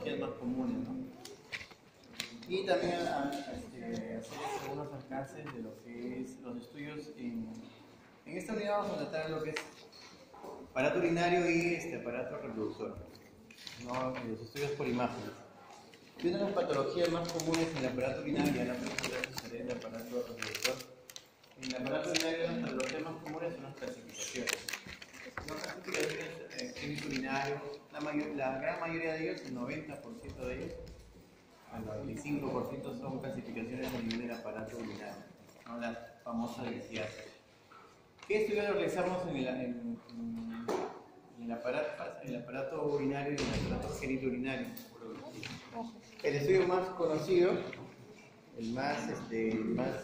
patologías más comunes, ¿no? Y también hacer algunos alcances de lo que es los estudios en esta unidad vamos a tratar lo que es aparato urinario y aparato reproductor, ¿no? Los estudios por imágenes. Y una de las patologías más comunes en el aparato urinario, ya la presentación será el aparato reproductor. En el aparato urinario las patologías más comunes son las calcificaciones. Las calcificaciones clínico urinario, la gran mayoría de ellos, el 90% de ellos, el 95% son calcificaciones a nivel del aparato urinario, ¿no? Las famosas lisiasis. ¿Qué estudios realizamos en el aparato urinario y en el aparato genitourinario? El estudio más conocido, el más se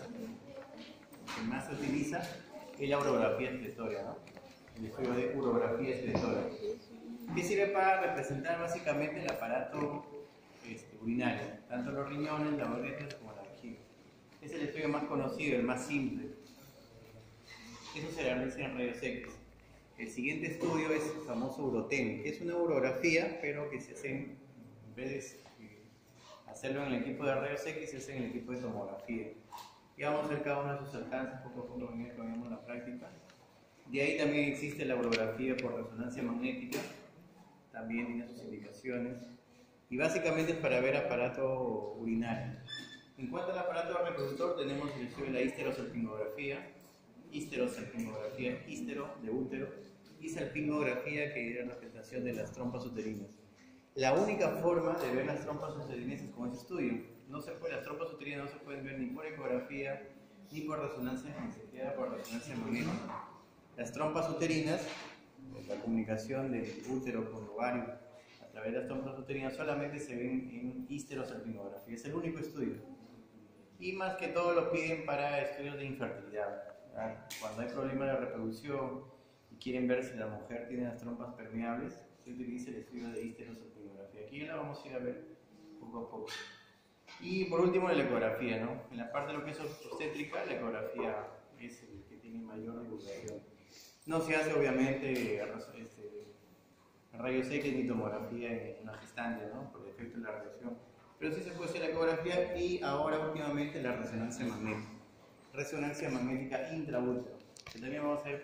utiliza, es la urografía excretoria, ¿no? El estudio de urografía excretoria. ¿Qué sirve para representar básicamente el aparato urinario? Tanto los riñones, las uretres como la vejiga. Es el estudio más conocido, el más simple. Eso se realiza en rayos X. El siguiente estudio es el famoso urotemi, que es una urografía, pero que se hace en vez de hacerlo en el equipo de rayos X, se hace en el equipo de tomografía. Y vamos a ver cada uno de sus alcances, poco a poco en la práctica. De ahí también existe la urografía por resonancia magnética, también tiene sus indicaciones. Y básicamente es para ver aparato urinario. En cuanto al aparato reproductor, tenemos el estudio de la histerosalpingografía, histero de útero, y salpingografía, que es la representación de las trompas uterinas. La única forma de ver las trompas uterinas es con este estudio. Las trompas uterinas no se pueden ver ni por ecografía, ni por resonancia, ni siquiera por resonancia magnética. Las trompas uterinas, la comunicación del útero con el ovario a través de las trompas uterinas, solamente se ven en histerosalpingografía. Es el único estudio. Y más que todo lo piden para estudios de infertilidad. Cuando hay problemas de reproducción y quieren ver si la mujer tiene las trompas permeables, se utiliza el estudio de histerosalpingografía. Aquí ya la vamos a ir a ver poco a poco. Y por último, la ecografía, ¿no? En la parte de lo que es obstétrica, la ecografía es el que tiene mayor divulgación. No se hace, obviamente, rayos X ni tomografía en una gestante, ¿no? Por el efecto de la radiación. Pero sí se puede hacer la ecografía y ahora últimamente la resonancia magnética. Resonancia magnética intraútero. Que también vamos a ver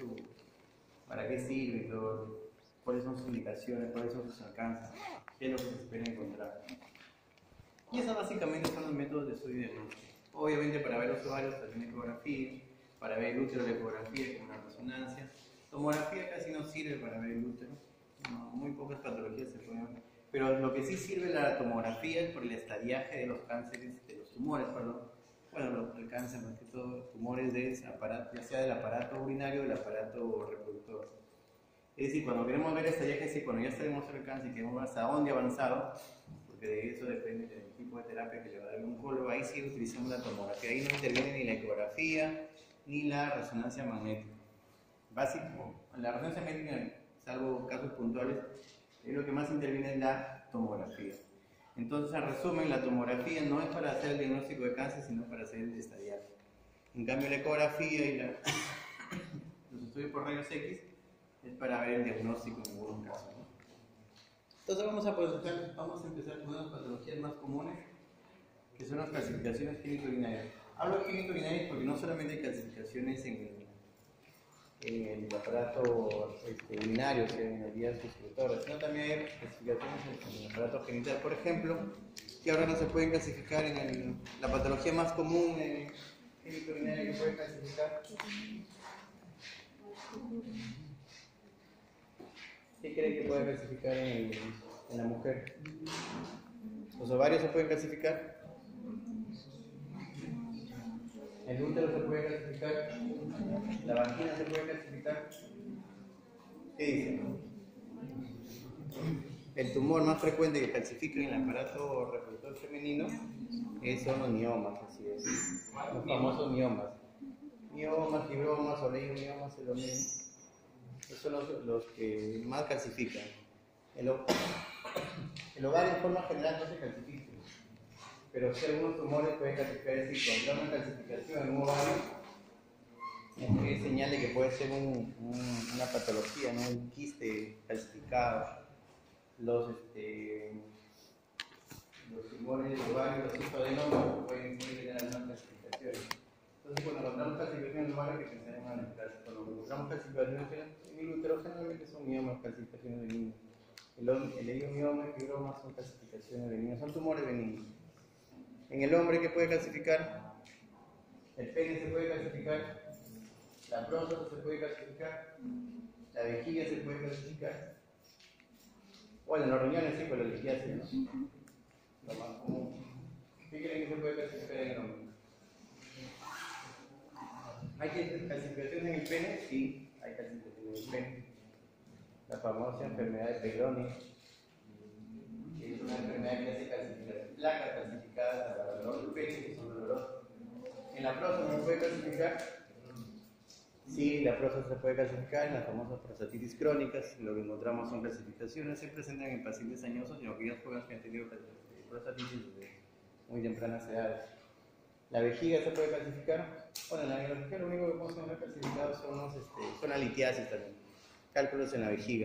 para qué sirve y todo, cuáles son sus indicaciones, cuáles son sus alcances, qué es lo que se espera encontrar. Y esos básicamente son los métodos de estudio diagnóstico. Obviamente para ver los ovarios también ecografía, para ver el útero la ecografía con una resonancia. Tomografía casi no sirve para ver el útero, no, muy pocas patologías se pueden ver. Pero lo que sí sirve la tomografía es por el estadiaje de los cánceres, de los tumores, perdón. Bueno, el cáncer más que todo, tumores ya sea del aparato urinario o del aparato reproductor. Es decir, cuando queremos ver estadiaje, es decir, cuando ya sabemos el cáncer y queremos ver hasta dónde ha avanzado, porque de eso depende del tipo de terapia que le va a dar el oncólogo, ahí sí utilizamos la tomografía. Ahí no interviene ni la ecografía ni la resonancia magnética. Básico, la resonancia magnética, salvo casos puntuales, lo que más interviene es la tomografía. Entonces, en resumen, la tomografía no es para hacer el diagnóstico de cáncer, sino para hacer el estadiaje. En cambio, la ecografía y los estudios por rayos X es para ver el diagnóstico en algunos casos, ¿no? Entonces vamos a empezar con unas patologías más comunes, que son las calcificaciones genitourinarias. Hablo de genitourinarias porque no solamente hay calcificaciones en el aparato urinario, o sea, en las vías excretoras, sino también hay calcificaciones en el aparato genital, por ejemplo, que ahora no se pueden clasificar en la patología más común genitourinaria que puede clasificar. ¿Qué cree que puede clasificar en la mujer? ¿Los ovarios se pueden clasificar? ¿El útero se puede clasificar? ¿La vagina se puede clasificar? ¿Qué dicen? El tumor más frecuente que calcifica en el aparato reproductor femenino son los miomas, así es. Los famosos miomas. Miomas, fibromas, oleiomiomas, es lo mismo. Esos son los que más calcifican. El ovario en forma general no se calcifica, pero si algunos tumores pueden calcificar, es decir, encontrar una calcificación en un ovario es señal de que puede ser una patología, ¿no? Un quiste calcificado. los tumores de ovario, los hipoadenomas pueden tener algunas clasificaciones. Entonces, cuando encontramos calcificaciones en ovario, que pensaremos en el caso. Cuando encontramos calcificaciones en el útero, generalmente son miomas, calcificaciones benignas. El leiomioma y el fibroma son calcificaciones benignas, son tumores benignos. En el hombre, ¿qué puede calcificar? El pene se puede calcificar, la próstata se puede calcificar, la vejiga se puede calcificar. Bueno, los riñones sí, pero la vejiga sí, ¿no? Lo más común. ¿Qué creen que se puede calcificar en el hombre? ¿Hay calcificaciones en el pene? Sí, hay calcificaciones en el pene. La famosa enfermedad de Peyronie, que es una enfermedad que hace calcificar placas calcificadas alrededor del pene, que son dolorosas. ¿En la próstata se puede calcificar? Sí, la próstata se puede calcificar en las famosas prostatitis crónicas. Lo que encontramos son calcificaciones, se presentan en pacientes añosos y en aquellas jóvenes que han tenido prostatitis desde muy tempranas edades. ¿La vejiga se puede calcificar? Bueno, en la vejiga lo único que podemos tener calcificados son la litiasis también, cálculos en la vejiga.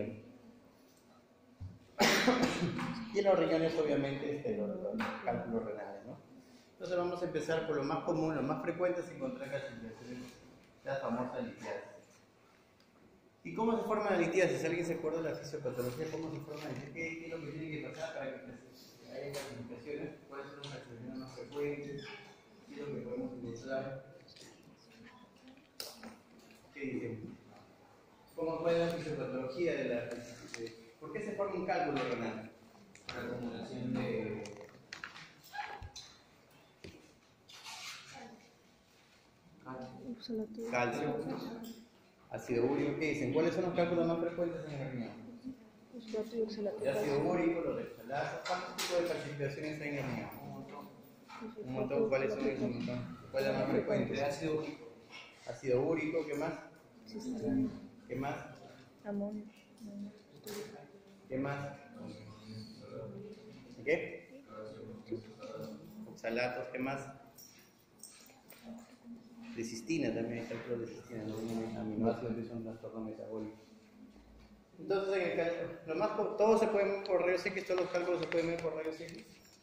Y en los riñones, obviamente, los cálculos renales, ¿no? Entonces vamos a empezar por lo más común, lo más frecuente es encontrar calcificaciones, la famosa litiasis. ¿Y cómo se forma la litiasis? ¿Alguien se acuerda de la fisiopatología? ¿Cómo se forma la litiasis? ¿Qué es lo que tiene que pasar para que haya calcificaciones? ¿Cuáles son las calcificaciones más frecuentes? ¿Qué es lo que podemos encontrar? ¿Qué dicen? ¿Cómo fue la fisiopatología de la calcificación? ¿Por qué se forma un cálculo renal? Por la acumulación de calcio, ácido úrico. ¿Qué dicen? ¿Cuáles son los cálculos más frecuentes en el riñón? El ácido úrico, los oxalatos. ¿Cuántos tipos de calcificaciones hay en el riñón? Un montón. ¿Cuáles son esos montón? ¿Cuál es la más frecuente? Ácido úrico. Ácido úrico, ¿qué más? ¿Qué más? Amonio. ¿Qué más? ¿Qué? Oxalatos, ¿qué más? De cistina también, hay cálculos de cistina, ¿no? Aminoácidos que son trastorno metabólico. Entonces, en el caso, todo se puede ver por rayos X, todos los cálculos se pueden ver por rayos X.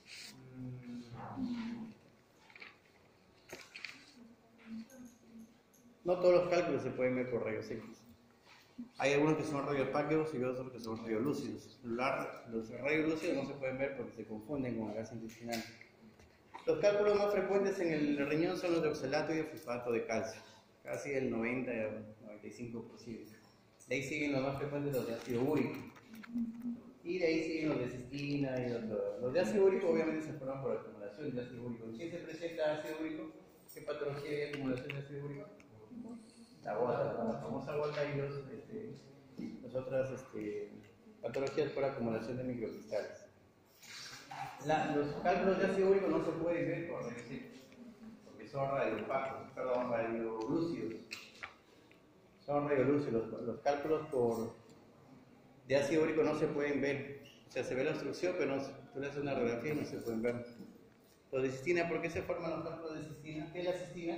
No todos los cálculos se pueden ver por rayos X. Hay algunos que son radiopáqueos y otros que son radiolúcidos. Los radiolúcidos no se pueden ver porque se confunden con el gas intestinal. Los cálculos más frecuentes en el riñón son los de oxalato y de fosfato de calcio, casi el 90 al 95%. De ahí siguen los más frecuentes los de ácido úrico. Y de ahí siguen los de cistina y los de ácido úrico obviamente se forman por acumulación de ácido úrico. ¿Quién se presenta ácido úrico? ¿Qué patología hay de acumulación de ácido úrico? La gota, la famosa gota y las otras patologías por acumulación de microcristales. Los cálculos de ácido úrico no se pueden ver por rayos X, porque son radiolúcidos. Son radiolúcidos. Los cálculos de ácido úrico no se pueden ver. O sea, se ve la obstrucción, pero tú le haces una radiografía y no se pueden ver. Los de cistina, ¿por qué se forman los cálculos de cistina? ¿Qué es la cistina?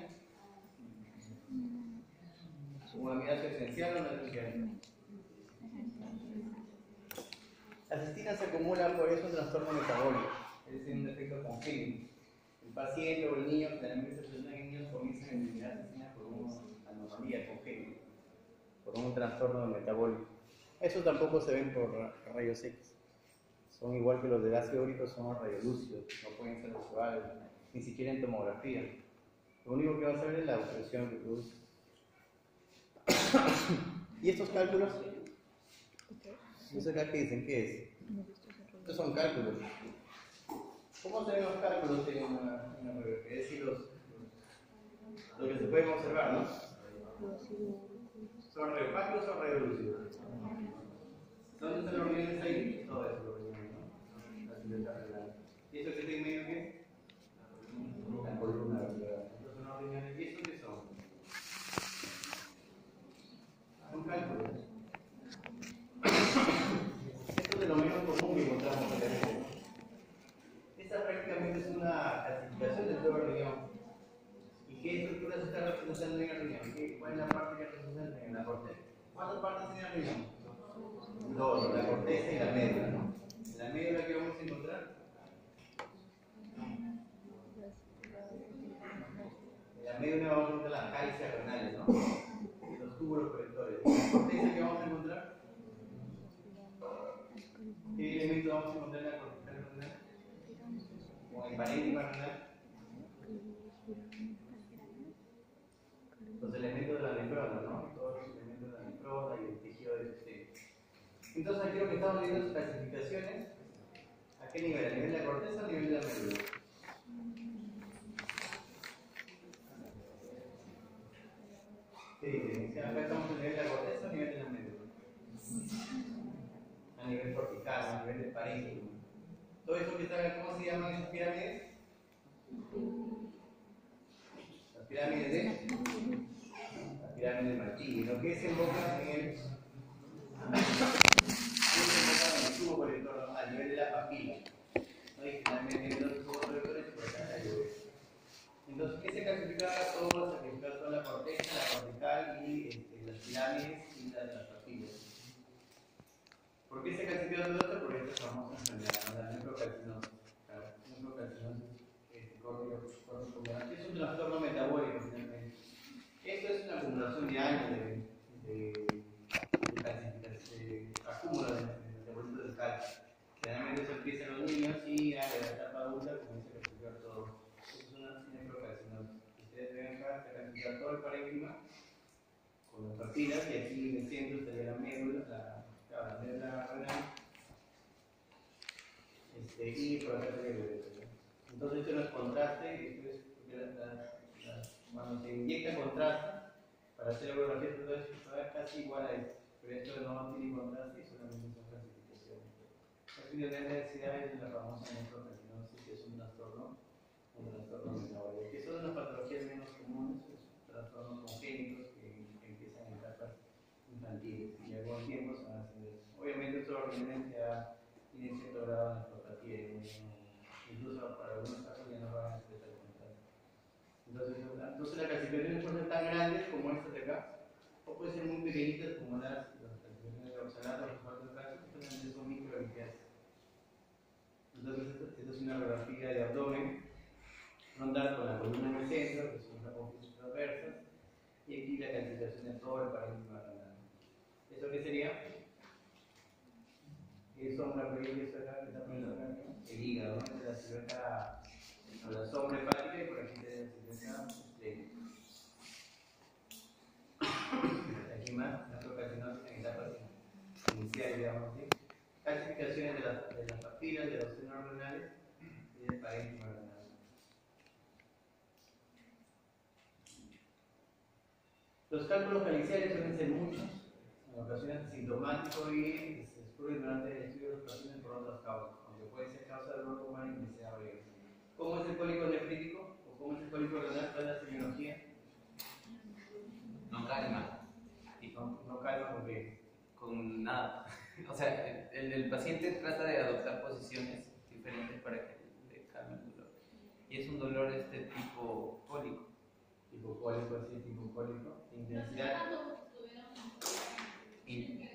¿Un aminoácido esencial o no esencial? La cistina se acumula por eso un trastorno metabólico, es decir, un defecto congénito. El paciente o el niño, generalmente se presentan en niños, comienzan a eliminar cistina por una anomalía congénita, por un trastorno metabólico. Eso tampoco se ven por rayos X. Son igual que los del ácido úrico, son radiolúcidos, no pueden ser observables, ni siquiera en tomografía. Lo único que vas a ver es la obstrucción que produce. ¿Y estos cálculos? No sé acá qué dicen, ¿qué es? Estos son cálculos. ¿Cómo se ven los cálculos en una radiografía? Es decir, lo que se pueden observar, ¿no? ¿Son radiopáqueos o radiolúcidos? ¿Dónde están los riñones ahí? Todo eso, los riñones, ¿no? La silueta renal. ¿Y eso que está en medio qué? La columna vertebral. Estos son los riñones. ¿Y estos qué son? Son cálculos. Esto es de lo menos común que encontramos en el riñón. Esta prácticamente es una calcificación del todo el riñón. ¿Y qué estructura se está representando en el riñón? ¿Cuál es la parte que representa en la corteza? ¿Cuántas partes tiene el riñón? Dos, la corteza y la médula, ¿no? En la médula, ¿qué vamos a encontrar? vamos a encontrar en la corteza renal? O el parénquima renal. Los elementos de la nefrona, ¿no? Todos los elementos de la nefrona y el tejido del sistema. Entonces aquí lo que estamos viendo es clasificaciones. ¿A qué nivel? ¿A nivel de la corteza o a nivel de la médula? Sí, acá estamos a nivel de la corteza o a nivel de la médula. A nivel cortical, a nivel de parénquima. Todo eso que está acá, ¿cómo se llaman esas pirámides? Las pirámides de Martini. Lo que es enfoca en el tubo colector a nivel de la papila. ¿No? Y finalmente los tubos colectores por acá la lluvia. Entonces, ¿qué se clasificaba? Todo se clasificaba toda la corteza, la cortical y las pirámides y las papilas. ¿Por qué se clasifica todo esto? Porque esta es famosa enfermedad, la nefrocarcinosis. Córtico-pulmonar. Es un trastorno metabólico finalmente. Esto es una acumulación de años de acúmulo de metabolitos del calcio. Generalmente eso empieza en los niños y a la etapa adulta comienza a clasificar todo. Esto es una nefrocarcinosis. Ustedes ven acá, se clasifica todo el parénquima con las papilas y aquí en el centro estaría la médula, la médula renal. Y por acá estaría el uretro. Entonces esto no es contraste, esto es cuando se inyecta contraste para hacer ecografía, todo esto es casi igual a esto, pero esto no tiene contraste y solamente son clasificaciones. La necesidad es la famosa nefrocarcinosis, que es un trastorno metabólico, que son las patologías menos comunes, son trastornos congénitos que empiezan en etapas infantiles y a algún tiempo se van haciendo eso. Obviamente esto obviamente tiene cierto grado de nefropatía, incluso para algunos casos ya no van a expresar el contraste. Entonces las clasificaciones pueden ser tan grandes como estas de acá, o pueden ser muy pequeñitas como las clasificaciones de Oxalato, los cuatro casos, que solamente son microlimpias. Entonces esta es una radiografía de abdomen frontal con la columna en el centro, que son las transversas, y aquí la clasificación de todo el parénquima renal. ¿Eso qué sería? ¿Qué sombra que es acá? ¿Qué está poniendo acá? El hígado, ¿no? La silueta, la sombra hepática, y por aquí tenemos la silueta estrella. Aquí más, la procarcinosis en etapas iniciales, digamos así. Clasificaciones de las papilas, de los senos renales y del parénquima renal. Los cálculos caliciares suelen ser muchos, en ocasiones asintomáticos y se descubren durante el estudio de los pacientes por otras causas, aunque puede ser causa de dolor pulmonar y que sea breve. ¿Cómo es el cólico nefrítico? ¿O cómo es el cólico renal? ¿Cuál es la semiología? No calma. No calma porque Con nada. O sea, el paciente trata de adoptar posiciones diferentes para que le calme el dolor. Y es un dolor tipo cólico. Tipo cólico, así, tipo cólico. Intensidad. Sí,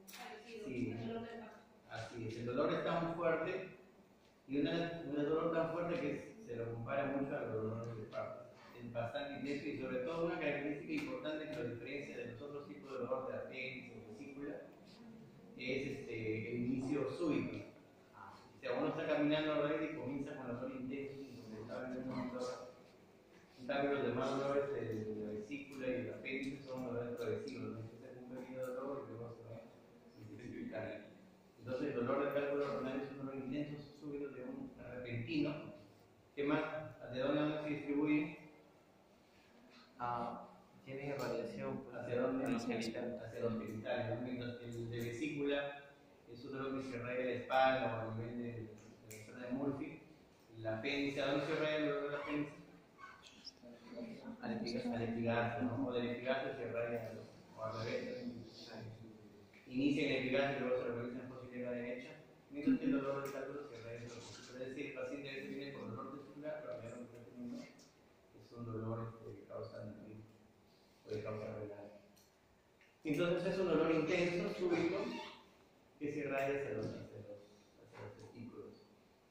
así es. El dolor está muy fuerte y un dolor tan fuerte que se lo compara mucho al dolor de parto. Es bastante intenso y sobre todo una característica importante que lo diferencia de los otros tipos de dolor de apéndice o vesícula es el inicio súbito. O sea, uno está caminando alrededor y comienza con dolor intenso, insoportable en un momento. En cambio, los demás dolores de la vesícula y del apéndice son dolores progresivos, ¿no? Empieza con un pequeño dolor y luego se va intensificando. Entonces, el dolor de cálculo renal es un dolor intenso, súbito, de un repentino. ¿Qué más? ¿De dónde se distribuye? Tiene radiación ¿Hacia dónde? en los genitales. Hacia los genitales. Mientras que el de vesícula es un dolor que se irradia la espalda o a nivel de la zona de Murphy. El apéndice, ¿a dónde se irradia el dolor del apéndice? Al epigastrio, ¿no? O del epigastrio se irradia o al revés. Inicia en el epigastrio y luego se realiza en posición derecha. Mientras que el dolor del cálculo se irradia en los posición. Es decir, el paciente a veces viene con dolor testicular, pero ya lo que está teniendo es un dolor que causa puede causar renal. Entonces es un dolor intenso, súbito, que se irradia hacia los testículos.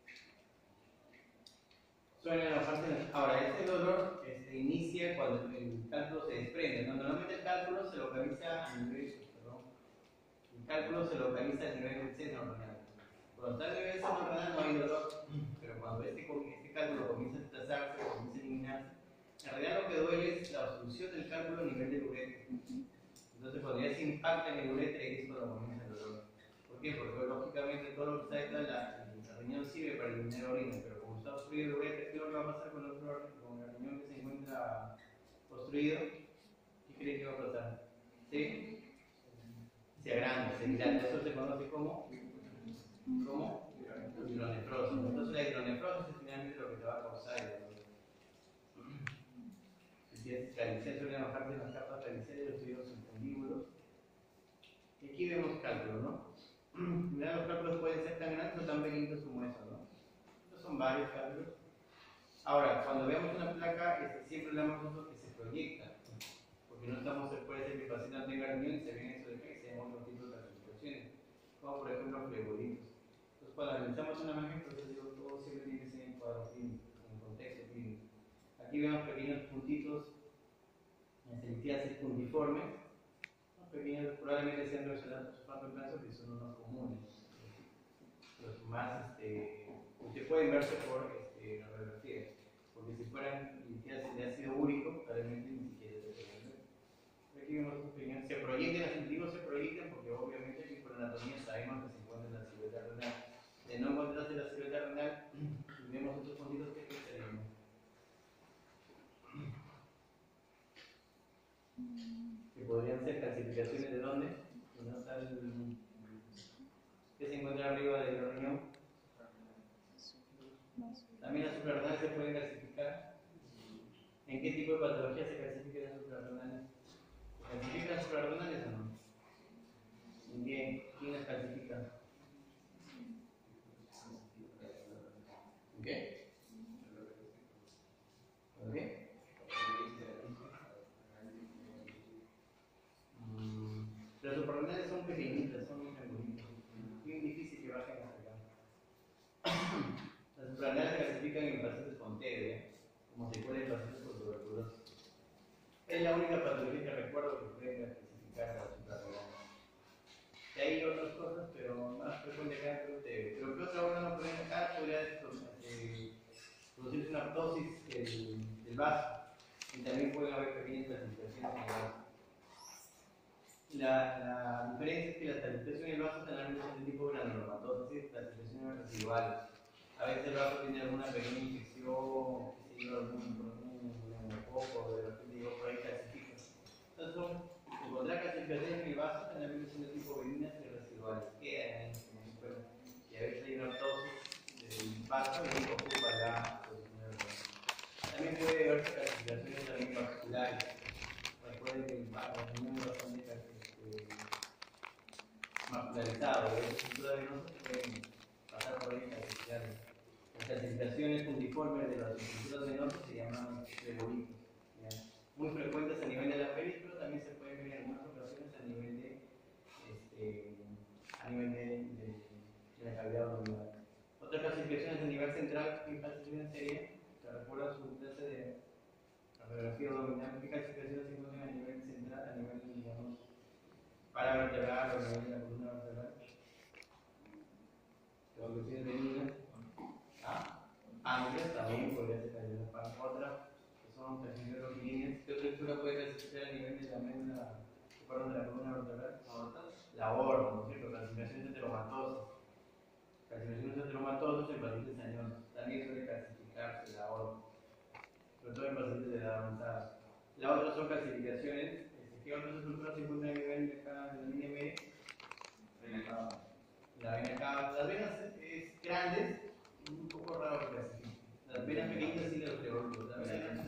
Suena la parte. Ahora, este dolor inicia cuando el cálculo se desprende, ¿no? Normalmente el cálculo se localiza a nivel, el cálculo se localiza a nivel del seno renal. Cuando está el nivel seno renal no hay dolor, pero cuando este cálculo comienza a trazarse, comienza a eliminarse, en realidad lo que duele es la obstrucción del cálculo a nivel del uretra. Entonces, cuando ya se impacta en el uretra, ahí es cuando comienza el dolor. ¿Por qué? Porque lógicamente todo lo que está detrás, la riñón sirve para eliminar orina, pero como está obstruido el uretra, ¿qué es lo que va a pasar con el otro órgano? Con el riñón que se encuentra obstruido? ¿Qué creen que va a pasar? ¿Sí? Se agranda, se dilata. Eso se conoce como hidronefrosis. Entonces la hidronefrosis es finalmente lo que te va a causar el dolor. Si es calicial, suele bajarse en las capas caliciales de los tejidos infundíbulos. Y aquí vemos cálculos, ¿no? Mirá, los cálculos pueden ser tan grandes o tan pequeñitos como eso, ¿no? Estos son varios cálculos. Ahora, cuando veamos una placa, siempre hablamos de eso que se proyecta, porque no estamos, puede ser que el paciente no tenga riñón y se ven eso de que se ven otro tipo de calcificaciones, como por ejemplo flegolitos. Entonces, cuando analizamos una imagen, entonces digo, todo siempre tiene que ser en cuadro clínico, en contexto clínico. Aquí vemos pequeños puntitos en litiasis puntiforme, ¿no? Pequeños, probablemente sean relacionados con su plazo, que son unos comunes. Los más, que pueden verse por radiografía, porque si fueran litiasis de ácido úrico, probablemente ni siquiera se pueden ver. Aquí vemos un pequeño, se proyectan, los individuos se proyectan porque obviamente aquí por anatomía sabemos que se encuentra en la silueta renal. De no encontrarse la silueta renal, vemos otros puntitos que serían. Que podrían ser calcificaciones de dónde? ¿Dónde está el que se encuentra arriba del riñón? También las suprarrenales se pueden calcificar. ¿En qué tipo de patología se clasifican las suprarrenales? ¿Se clasifican las suprarrenales o no? ¿En qué? ¿Quién las clasifica? ¿En qué? ¿En qué? Las suprarrenales son pequeñitas, son muy bonitas. Es muy difícil que bajen hasta acá. Las suprarrenales se clasifican en pacientes con TB, como secuela de pacientes con tuberculosis. Es la única patología que recuerdo que puede clasificar a las suprarrenales. Y hay otras cosas, pero más frecuente acá creo que TB. Pero ¿qué otra órgano puede acá? Podría producirse una ptosis del vaso. Y también pueden haber pequeñas calcificaciones en el vaso. La diferencia es que las calcificaciones en el vaso generalmente son de tipo granulomatosis, es decir, calcificaciones residuales. A veces el vaso tiene alguna pequeña infección, que se lleva algún neumococo, de repente llegó por ahí calcifica. Entonces, encontrar calcificaciones en el vaso generalmente son de tipo benignas y residuales, quedan ahí como si fuera. Y a veces hay una ptosis del vaso y ocupa la posición del vaso. También puede haber calcificaciones también vasculares. Recuerden que el riñón es bastante vascularizado, los estructuras venosas pueden pasar por ahí calcificadas. Las calcificaciones puntiformes de las estructuras venosas se llaman flegolitos. Muy frecuentes a nivel de la pelvis, pero también se pueden ver en algunas ocasiones a nivel de la cavidad abdominal. Otras clasificaciones a nivel central, ¿qué clasificación sería? ¿Se recuerda su clase de radiografía abdominal? ¿Qué clasificaciones se encuentran a nivel central, a nivel, digamos, paravertebral o a nivel de la columna vertebral? Evoluciones benignas. Amplias también podría ser calidad para otra, que son calcificaciones longilíneas. ¿Qué otra estructura puede clasificar a nivel de la médula, perdón, de la columna vertebral? La aorta, ¿no es cierto? Calcificaciones heteromatosas. Calcificaciones heteromatosas en pacientes añosos. También suele clasificarse la aorta, sobre todo en pacientes de edad avanzada. La otra son clasificaciones. ¿Qué otras estructuras se encuentran a nivel de acá, de la línea media? La vena cava. Las venas grandes, un poco raro que clasifiquen. Las venas pequeñas sí las flegolitos. Las venas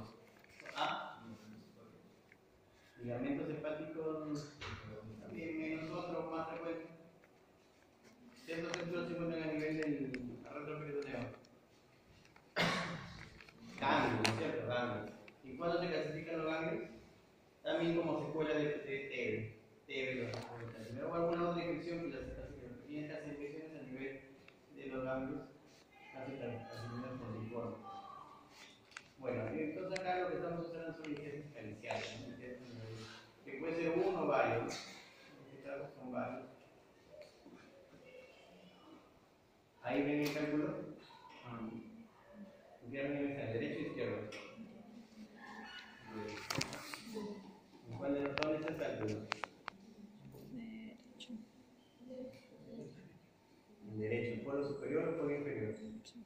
ligamentos hepáticos también menos otro, más frecuente. Estas estructuras se encuentran a nivel del retroperitoneal. Ganglios, ¿no es cierto? Ganglios. ¿Y cuándo se clasifican los ganglios? También como secuela de TB o alguna otra infección que las pequeñas calcificaciones a nivel de los ganglios calcificaciones puntiformes. Bueno, entonces acá lo que estamos usando son litiasis caliciales, ¿no? Que puede ser uno o varios, en este caso son varios. Ahí ven el cálculo. ¿En qué orden está? ¿Derecho o izquierdo? ¿En cuál de los dos está el cálculo? En derecho, ¿polo superior o polo inferior?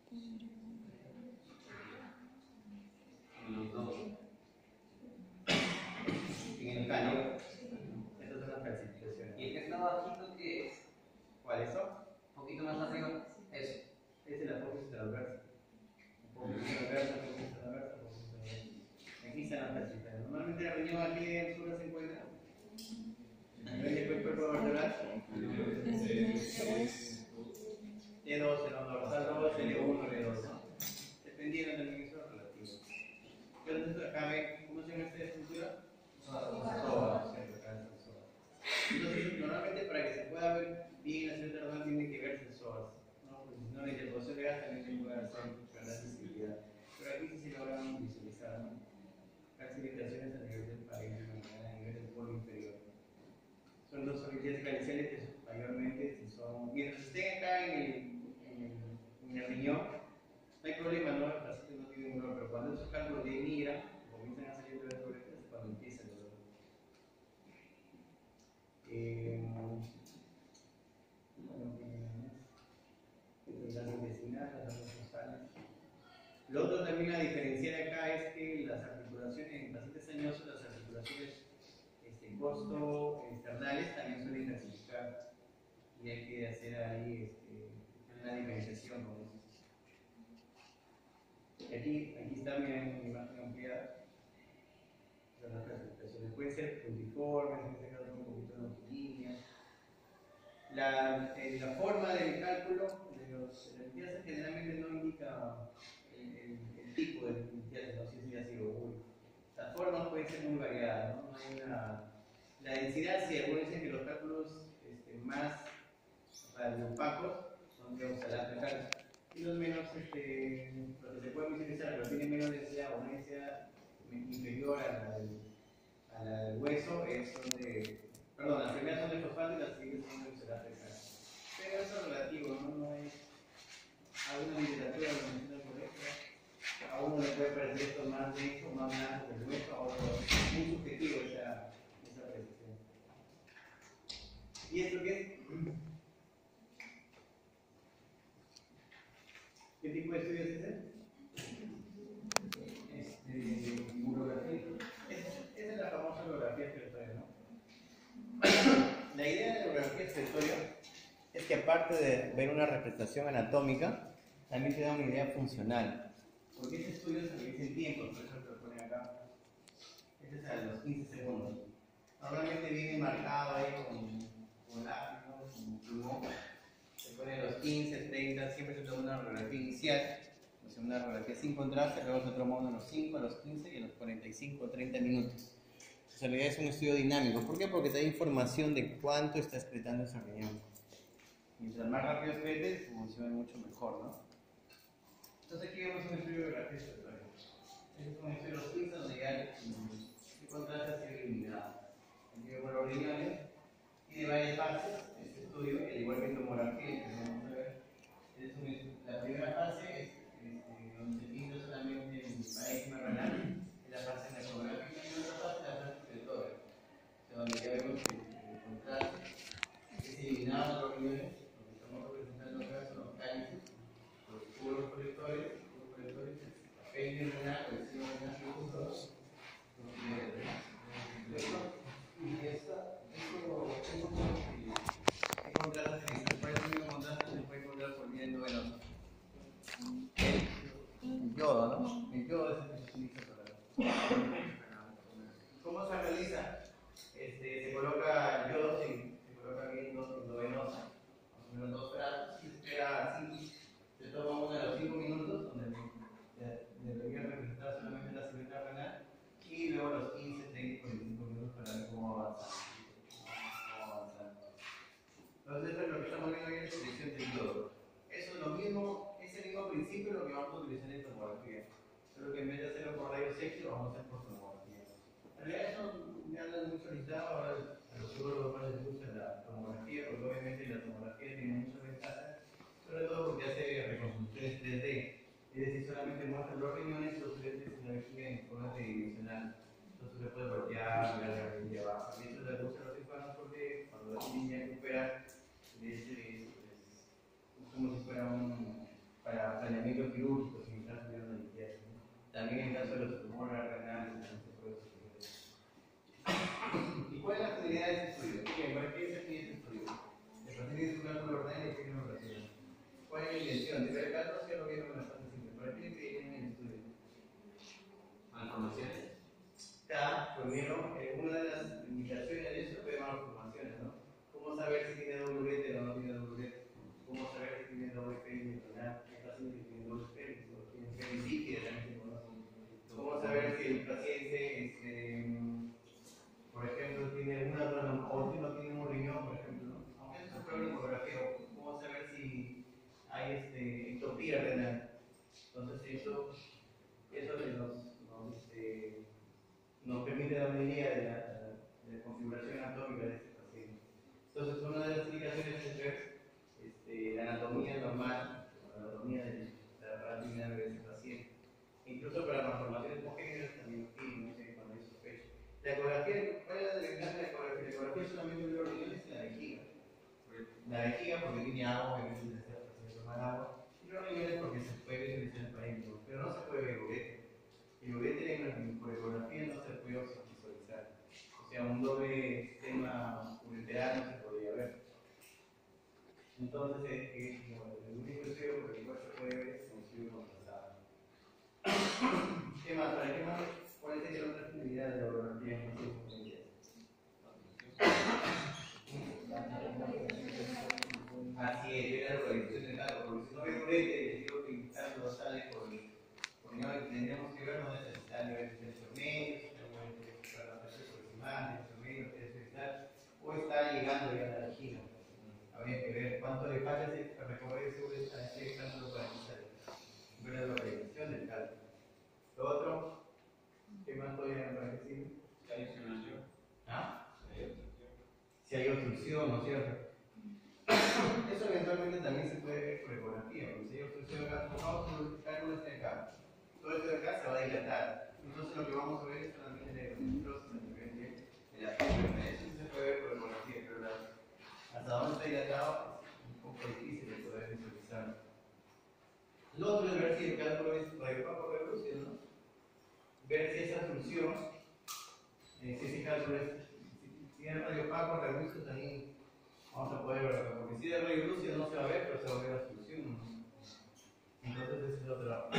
Los dos. En el cálculo. Estas son las clasificaciones. ¿Y el que está bajito qué es? ¿Cuál es eso? Un poquito más arriba. Eso. Esa es la apófisis transversa. Apófisis transversa, apófisis transversa, apófisis transversa. Aquí están las clasificaciones. Normalmente la riñón aquí en sur se encuentra. ¿Ven el cuerpo vertebral? L2, el dorsal 2, L1, L2. Dependiendo también eso es relativo. Pero entonces acá ven, ¿cómo se llama esta estructura? Psoas. Entonces, normalmente para que se pueda ver bien la célula renal tiene que verse el psoas, ¿no? Porque si no la interposición de gas también tiene que hacer perder sensibilidad. Pero aquí sí se logran visualizar, ¿no? Calcificaciones a nivel del parénquima, a nivel del polo inferior. Son dos solidez caliciales que mayormente si son. Mientras estén acá en el riñón, no hay problema, ¿no? El paciente no tiene dolor, pero cuando esos cálculos migran, comienzan a salir de las orejas, es cuando empieza el dolor. Las intestinales, las nasales. Lo otro también a diferenciar acá es que las articulaciones, en pacientes añosos, las articulaciones costo-externales también suelen clasificar y hay que hacer ahí una diferenciación con eso. Y aquí está mi imagen ampliada. Las clasificaciones pueden ser puntiformes, en este caso un poquito longilíneas. La forma del cálculo de las limpiezas generalmente no indica el tipo de limpieza, no sé si ha sido único. Las formas pueden ser muy variadas, ¿no? No hay la densidad, sí, algunos dicen que los cálculos más opacos son de oxalato y los menos, los que se pueden visualizar, pero tienen menos densidad o una densidad inferior a la del hueso, son de. Perdón, las primeras son de fosfato y las siguientes son de oxalato de calcio. Pero eso es relativo, ¿no? Es alguna literatura lo menciona por eso. A uno le puede parecer esto más denso, más blanco que el hueso, a otro es muy subjetivo esa apreciación. ¿Y esto qué es? ¿Qué tipo de estudio es ese? Urografía. Esa es la famosa urografía esclerotoria, ¿no? La idea de la urografía esclerotoria es que aparte de ver una representación anatómica, también te da una idea funcional. Porque este estudio se realiza en tiempo, por eso te lo ponen acá. Este es a los 15 segundos. Normalmente viene marcado ahí con lápiz, con plumón. Se pone los 15, 30, siempre se toma una radiografía inicial, o sea, una radiografía sin contraste, luego se toma uno a los 5, a los 15 y a los 45 o 30 minutos. En realidad es un estudio dinámico. ¿Por qué? Porque te da información de cuánto está excretando esa riñón. Mientras más rápido excrete, funciona mucho mejor, ¿no? Entonces aquí vemos un estudio de radiografía esclerotoria. Este es un estudio de los 15 donde ya el contraste ha sido eliminado. Aquí vemos los riñones y de varias fases. Este estudio, al igual que tomografía, que vamos a ver, la primera fase es donde se pinta solamente el parénquima renal, es la fase nefrográfica, y la otra fase es la fase esclerotoria, donde ya vemos que el contraste es eliminado los riñones, lo que estamos representando acá son los cálices, los tubos colectores, apéndice renal, el seno renal y los dos, y esto contraste se puede encontrar por vía endovenosa. El yodo, ¿no? El yodo es el que se utiliza para. ¿Cómo se realiza? Se coloca el yodo, se coloca bien endovenosa, más o menos 2 grados, y se espera 5. Se toma uno de los 5 minutos, donde debería representar solamente la célula renal, y luego los 15, 30, 45 minutos para ver cómo avanza. Entonces, esto es lo que estamos viendo ahí en la selección del yodo. Eso es lo mismo, es el mismo principio lo que vamos a utilizar en tomografía. Solo que en vez de hacerlo por rayos X, lo vamos a hacer por tomografía. En realidad, eso me andan muy solicitado. Ahora, a los seguros más les gusta la tomografía, porque obviamente la tomografía tiene muchas ventajas, sobre todo porque hace quirúrgicos en caso de una litiasis, ¿no? También en caso de los tumores renales también se puede estudiar. ¿Y cuál es la finalidad de este estudio? Bien, ¿para qué se pide este estudio? El paciente tiene su cálculo renal y tiene una oración. ¿Cuál es la intención? ¿De ver el cálculo? Si lo vieron bastante simple. ¿Para qué le piden el estudio? Malformaciones. Está, primero, una de las limitaciones de eso fue malformaciones, ¿no? ¿Cómo saber si tiene doble uréter o no tiene doble uréter? ¿Cómo saber si tiene doble pénis renal? Hay pacientes que tienen doble pénis o tienen pénis líquida, también se conocen. ¿Cómo saber si el paciente, por ejemplo, tiene una zona o no tiene un riñón, por ejemplo, ¿no? Aunque eso se puede ver en ecografía, ¿cómo saber si hay ectopía renal? Entonces, eso nos permite dar una idea de la configuración anatómica de este paciente. Entonces, una de las indicaciones es ver la anatomía normal, la anatomía de la parátina de ese paciente. Incluso para malformaciones congénitas también no sé, cuando hay sospecha. La ecografía, ¿cuál es la ventaja de la ecografía? La ecografía solamente ve los riñones y la vejiga. La vejiga porque tiene agua, y necesita tomar agua. Y los riñones porque se puede visualizar el parénquima, pero no se puede ver ureter. El ureter por ecografía no se puede visualizar. O sea, un doble sistema ureteral no se podría ver. Entonces, el único estudio por el cual se puede ver es un estudio contrastado. ¿Qué más? ¿Para qué más? ¿Cuál sería la otra finalidad de la ecografía en pacientes con VIH? Así es, ver la localización del caldo, porque si no ve ureter y digo que el caldo sale porque no tendríamos que ver dónde está el nivel de intermedios, para la presión proximal, intermedio, o está llegando ya a la vejiga. Habría que ver cuánto le falta para recorrer ese cálculo para empezar. Ver la localización del cálculo. Lo otro, ¿qué más podría decir? Si hay obstrucción. ¿Ah? Si hay obstrucción, ¿no es cierto? Eso eventualmente también se puede ver por ecografía, porque si hay obstrucción acá, pongamos el cálculo este de acá. Todo esto de acá se va a dilatar. Entonces lo que vamos a ver es solamente la necrosis a nivel de la pierna. Eso sí se puede ver por ecografía, pero hasta dónde está dilatado es un poco difícil de poder visualizar. Lo otro es ver si el cálculo es radiopaco reducido, ¿no? Ver si esa función, si ese cálculo si tiene radiopaco reducido también vamos a poder verlo, porque si de reducido no se va a ver, pero se va a ver la solución, ¿no? Entonces ese es otro.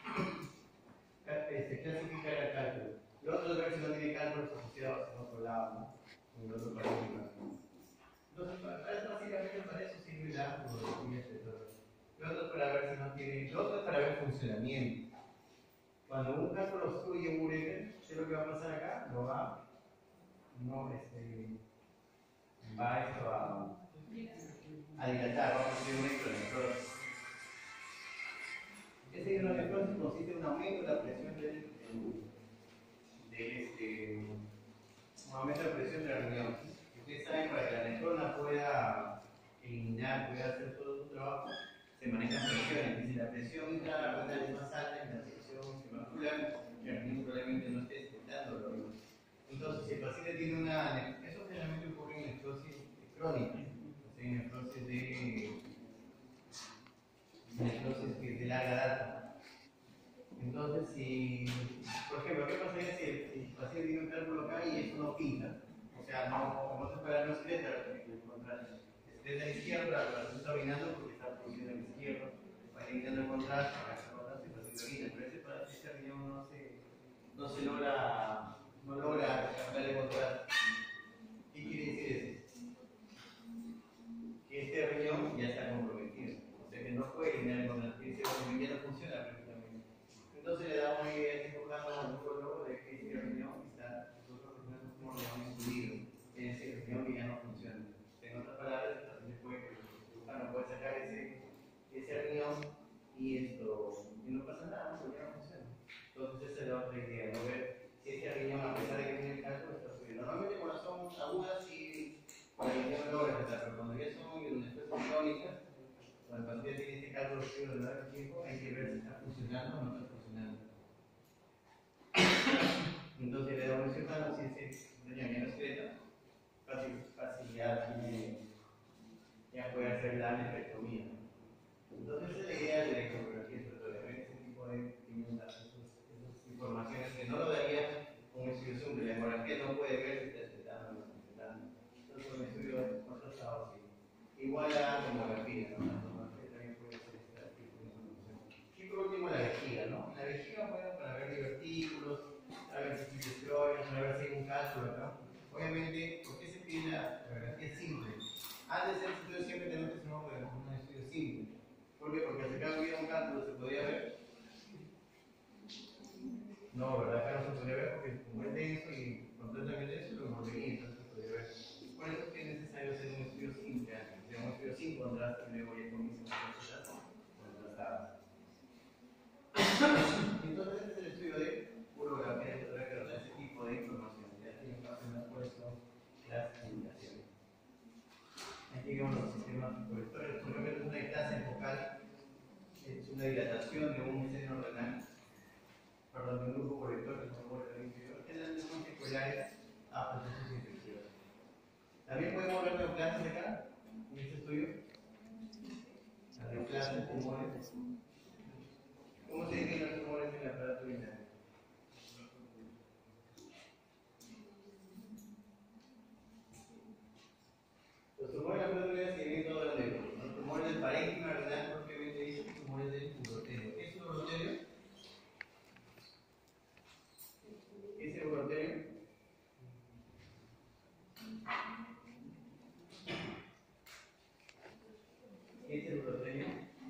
Clasificar el cálculo. Lo otro es ver si no tiene cálculos asociados en otro lado, ¿no? En otro parámetro. Entonces, básicamente para eso sirve la urología, etc. Lo otro es para ver si no tiene. Lo otro es para ver funcionamiento. Cuando un cálculo obstruye un ureter, ¿qué es lo que va a pasar acá? Lo va. No, va esto a dilatar, va a producir una hidronefrosis. Esa hidronefrosis consiste en un aumento de la presión un aumento de presión de la riñón. Ustedes saben, para que la nefrona pueda eliminar, pueda hacer todo su trabajo, se manejan presiones. Y si la presión intrarrenal es más alta en la sección hematomuscular, el riñón probablemente no esté detectando. Entonces, si el paciente tiene eso generalmente ocurre en nefrosis crónica, o sea, en nefrosis de larga data. Entonces, por ejemplo, ¿qué pasaría si el paciente tiene un cálculo acá y eso no pinta? O sea, no se puede dar una escleta, al contrario. Desde la izquierda, el paciente está orinando porque está produciendo el izquierdo, va eliminando el contraste, y el paciente orina, pero ese riñón no logra cambiar el contraste. ¿Qué quiere decir eso? Que este riñón ya está comprometido, o sea que no puede eliminar el contraste, ese riñón ya no funciona perfectamente. Entonces le damos una idea enfocando al neurólogo de que ese riñón está, nosotros tenemos como riñón excluido, es decir, el riñón que ya no funciona. En otras palabras, el paciente puede sacar ese riñón y no pasa nada, porque ya no funciona. Entonces esa es la otra idea, ¿no? Ver si ese riñón, a pesar de que tiene el cálculo, está subiendo. Normalmente cuando son agudas y la riñón logra tratar, pero cuando ya son nefrosis crónicas, cuando el paciente tiene este cálculo subido de largo tiempo, hay que ver si está funcionando o no está funcionando. Entonces le damos ese plano, si ese riñón ya no excreta, fácil ya puede hacer la nefrectomía. Entonces esa es la idea de la ecografía, sobre todo de ver ponen esas informaciones que no lo daría un estudio simple. La ecografía no puede ver si está excretando o no está excretando. Entonces, un estudio contrastado sí. Igual a la tomografía, ¿no? La tomografía también puede ser esta tipo de información. Y por último, la vejiga, ¿no? La vejiga, bueno, para ver divertículos, a ver si se a ver si hay un cálculo, ¿no? Obviamente, ¿por qué se pide la ecografía simple? Antes del estudio siempre tenemos que hacer un estudio simple. ¿Por qué? Porque si acá hubiera un cálculo, ¿se podía ver? No, ¿verdad? Acá no se podía ver porque como es denso y completamente denso, lo mordía, entonces se podía ver. Por eso es que es necesario hacer un estudio simple antes. O sea, un estudio sin contraste y luego ya comienza a hacer contrastadas. Entonces, este es el estudio de urografía de ese tipo de información. Ya tienen más o menos cuáles son las indicaciones. Aquí vemos los sistemas colectores. Por ejemplo, una ectasia focal es una dilatación de un seno renal, perdón, de un grupo colector que se mueve al interior, que es son seculares a procesos infecciosos. También podemos ver neoplasias acá, en este estudio. Las neoplasias, tumores. ¿Cómo se definen los tumores en el aparato urinario? Los tumores de la aparato urinario se dividen en todos los negros. Los tumores del parénquima renal, propiamente dicho, y tumores del urotelio. ¿Qué es un urotelio? ¿Qué es el urotelio? ¿Qué es el urotelio?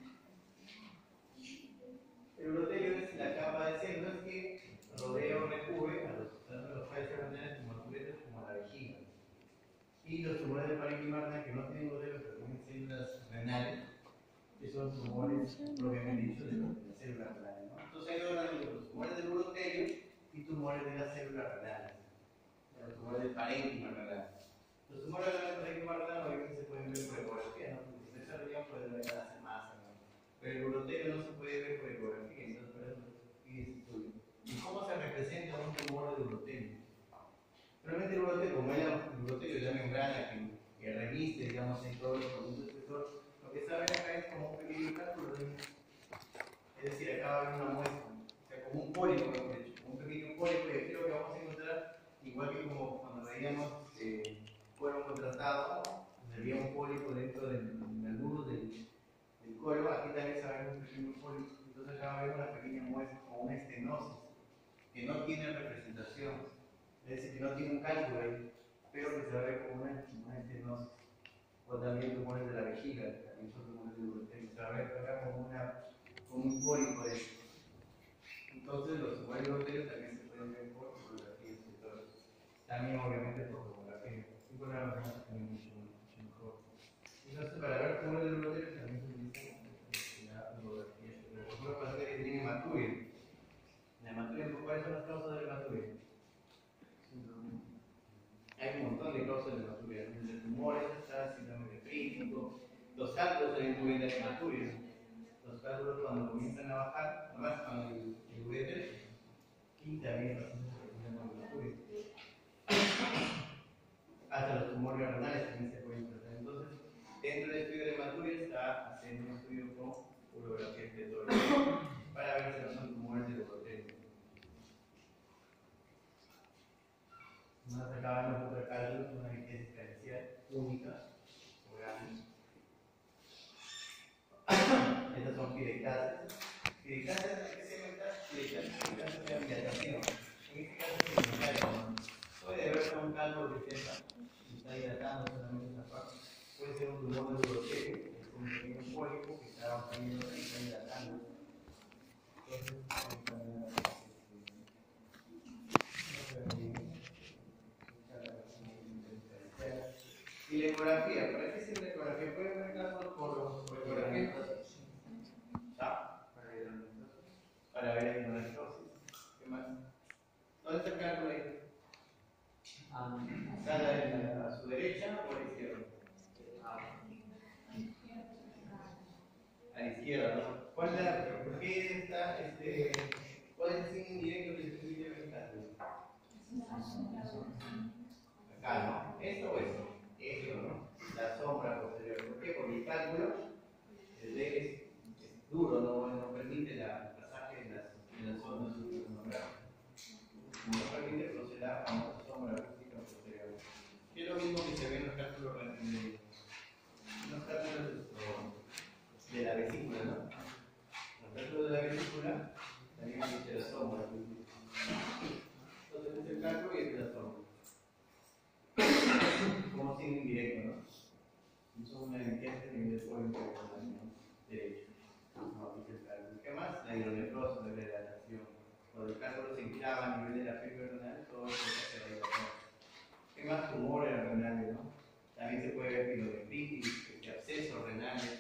El urotelio es la capa de células que rodea o recubre tanto los países renales como los uretres como la vejiga. Y los tumores del parénquima renal que no tienen urotelio pero tienen células renales, que son tumores propiamente dichos de las células renales, ¿no? Entonces hay dos grandes grupos, tumores del urotelio y tumores de las células renales, los tumores del parénquima renal. Los tumores del parénquima renal obviamente se pueden ver por ecografía, ¿no? Porque si se desarrollan pueden ver hace más, ¿no? Pero el urotelio no se puede ver por ecografía, entonces por eso pide ese estudio. ¿Y cómo se representa un tumor de urotelio? Realmente el urotelio, como el urotelio es la membrana que reviste, digamos, en todos los conductos expresores, lo que saben acá es como un pequeño cálculo de, es decir, acá va a haber una muestra, o sea, como un pólipo, mejor dicho, un pequeño pólipo, y aquí lo que vamos a encontrar, igual que como cuando veíamos fueron contrastados, había un pólipo dentro del nudo del colon, aquí también se va a ver un pequeño pólipo, entonces acá va a haber una pequeña muestra como una estenosis, que no tiene representación, es decir, que no tiene un cálculo ahí, pero que se va a ver como una estenosis. O también tumores de la vejiga, también son tumores de urotelio, se va a ver acá como un pólipo de esto. Entonces los tumores de urotelio también se pueden ver por fotografía exterior. También obviamente por tomografía. Y por la radiografía también mucho mejor. Entonces para ver tumores de urotelio también se utiliza la tomografía exterior. Por ejemplo, pasa que tiene hematuria. La hematuria, ¿cuáles son las causas de la hematuria? Hay un montón de causas de hematuria, desde tumores hasta síndrome nefrítico. Los cálculos también incluyen la hematuria. Los cálculos cuando comienzan a bajar, además con el ureter, y también los hematuria. Hasta los tumores renales también se pueden tratar. Entonces, dentro del estudio de hematuria está haciendo un estudio con urografía exterior para ver si no son tumores del urotelio. Nos acaban los otros cálculos, una vigencia diferencial única, o grande. Estas son pirectases. Pirectases, ¿qué se llama? Pirectases de dilatación. En este caso es secundario. Puede haber un cálculo que está dilatando solamente esa parte. Puede ser un tumor de urotelio, que es un pequeño pólipo que está saliendo y está dilatando. Y la ecografía, ¿para qué sirve la ecografía? ¿Pueden ver casos por ecografía? ¿Ah? Para ver la hematosis. ¿Qué más? ¿Dónde está el cálculo ahí? ¿Está a su derecha o a la izquierda? A la izquierda, ¿no? ¿Cuál es la, por qué está, cuál es el signo indirecto que se utiliza en el cálculo? Acá, ¿no? ¿Esto o esto? Esto, ¿no? La sombra posterior. ¿Por qué? Porque el cálculo es duro, no permite el pasaje de que este nivel de polvo derecho. ¿Qué más? La hidronefrosis, la hidratación. Cuando el cálculo se inflama a nivel de la fibra renal, todo eso se va a hidratar. ¿Qué más? Tumores renales, ¿no? También se puede ver pielonefritis, abscesos renales.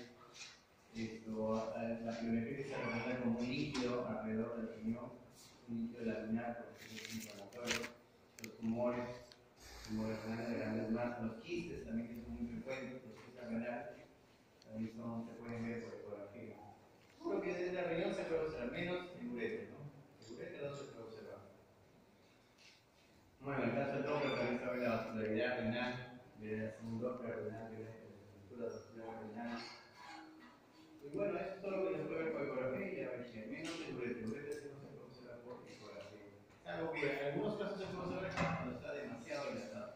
La pielonefritis se representa como un líquido alrededor del riñón, un líquido laminar, porque es inflamatorio. Los tumores renales de grandes masas, los quistes también que son muy frecuentes, los quistes renales, también se pueden ver por ecografía. Lo que desde la riñón se puede observar, menos el ureter, ¿no? El ureter no se puede observar. Bueno, en el caso del Doppler también se ve la vascularidad renal, de un Doppler renal, de la estructura vascular renal. Y bueno, eso es todo lo que se puede ver por ecografía y ya ves que menos el ureter sí no se puede observar por ecografía. Algo que en algunos casos se puede observar cuando está demasiado dilatado.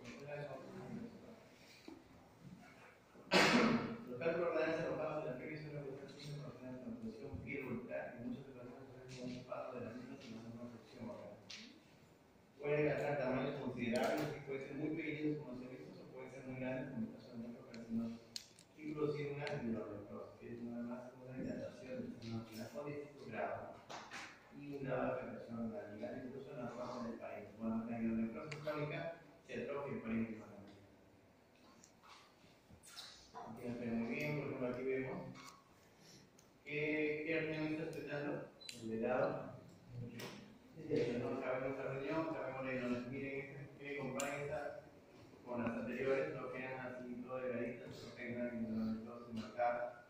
Los cálculos renales arrojados en la previa son una cuestión de la transfusión piel-voltar y muchos ocasiones son un paso de la misma sin una afección oral. Pueden alcanzar tamaños considerables y pueden ser muy pequeños como se visto o pueden ser muy grandes como el caso de necrocarcinosis. Y producir una hidronefrosis, que es nada más una dilatación de una distinto grado y una afectación radical incluso en la fase del país. Cuando la hidronefrosis crónica se atrofia el país. Muy bien, por ejemplo, aquí vemos qué reunión está tratando el de lado. No sabemos la reunión, sabemos la hidronefrosis. Miren que comparen esta con las anteriores, no quedan así todo delgaditas, no tengan hidronefrosis marcada.